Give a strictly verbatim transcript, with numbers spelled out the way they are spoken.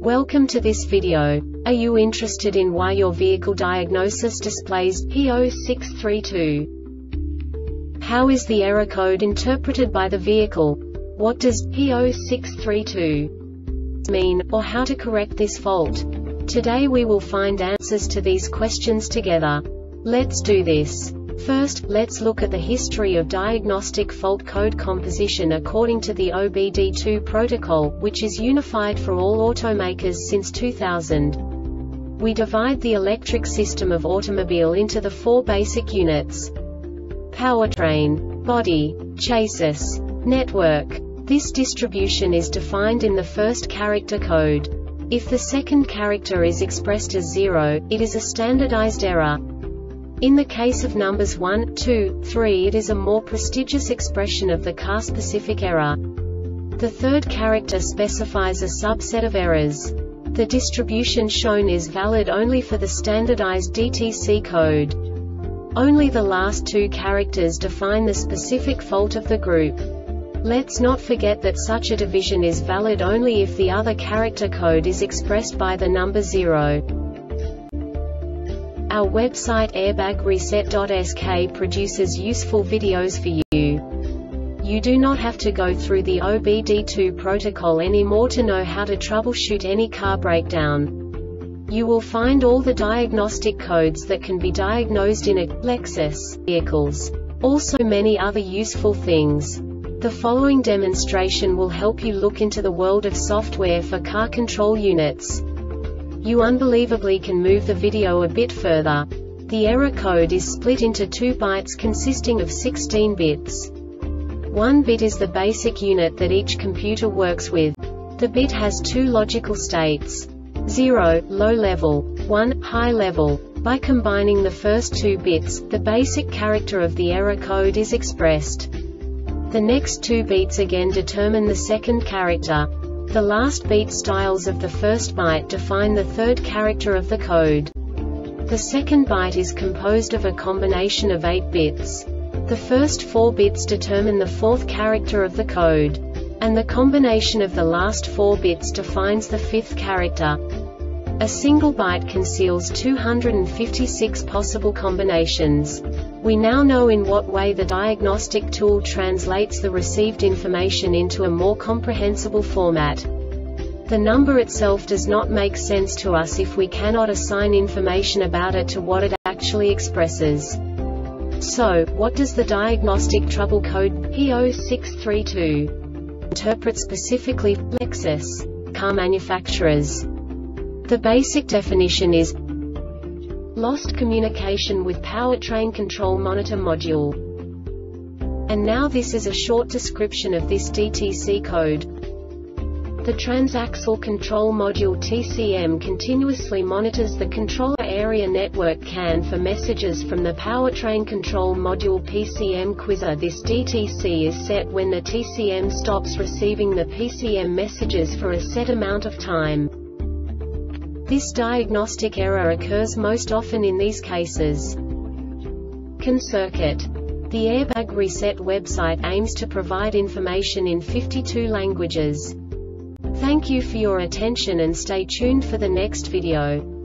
Welcome to this video. Are you interested in why your vehicle diagnosis displays P zero six three two? How is the error code interpreted by the vehicle? What does P zero six three two mean, or how to correct this fault? Today we will find answers to these questions together. Let's do this. First, let's look at the history of diagnostic fault code composition according to the O B D two protocol, which is unified for all automakers since two thousand. We divide the electric system of automobile into the four basic units: powertrain, body, chassis, network. This distribution is defined in the first character code. If the second character is expressed as zero, it is a standardized error. In the case of numbers one, two, three, it is a more prestigious expression of the car-specific error. The third character specifies a subset of errors. The distribution shown is valid only for the standardized D T C code. Only the last two characters define the specific fault of the group. Let's not forget that such a division is valid only if the other character code is expressed by the number zero. Our website airbag reset dot S K produces useful videos for you. You do not have to go through the O B D two protocol anymore to know how to troubleshoot any car breakdown. You will find all the diagnostic codes that can be diagnosed in a Lexus vehicles. Also many other useful things. The following demonstration will help you look into the world of software for car control units. You unbelievably can move the video a bit further. The error code is split into two bytes consisting of sixteen bits. One bit is the basic unit that each computer works with. The bit has two logical states: zero, low level, one, high level. By combining the first two bits, the basic character of the error code is expressed. The next two bits again determine the second character. The last beat styles of the first byte define the third character of the code. The second byte is composed of a combination of eight bits. The first four bits determine the fourth character of the code. And the combination of the last four bits defines the fifth character. A single byte conceals two hundred fifty-six possible combinations. We now know in what way the diagnostic tool translates the received information into a more comprehensible format. The number itself does not make sense to us if we cannot assign information about it to what it actually expresses. So, what does the diagnostic trouble code P zero six three two interpret specifically for Lexus car manufacturers? The basic definition is lost communication with powertrain control monitor module. And now this is a short description of this D T C code. The transaxle control module T C M continuously monitors the controller area network C A N for messages from the powertrain control module P C M quizzer. This D T C is set when the T C M stops receiving the P C M messages for a set amount of time. This diagnostic error occurs most often in these cases. ConCircuit. The Airbag Reset website aims to provide information in fifty-two languages. Thank you for your attention and stay tuned for the next video.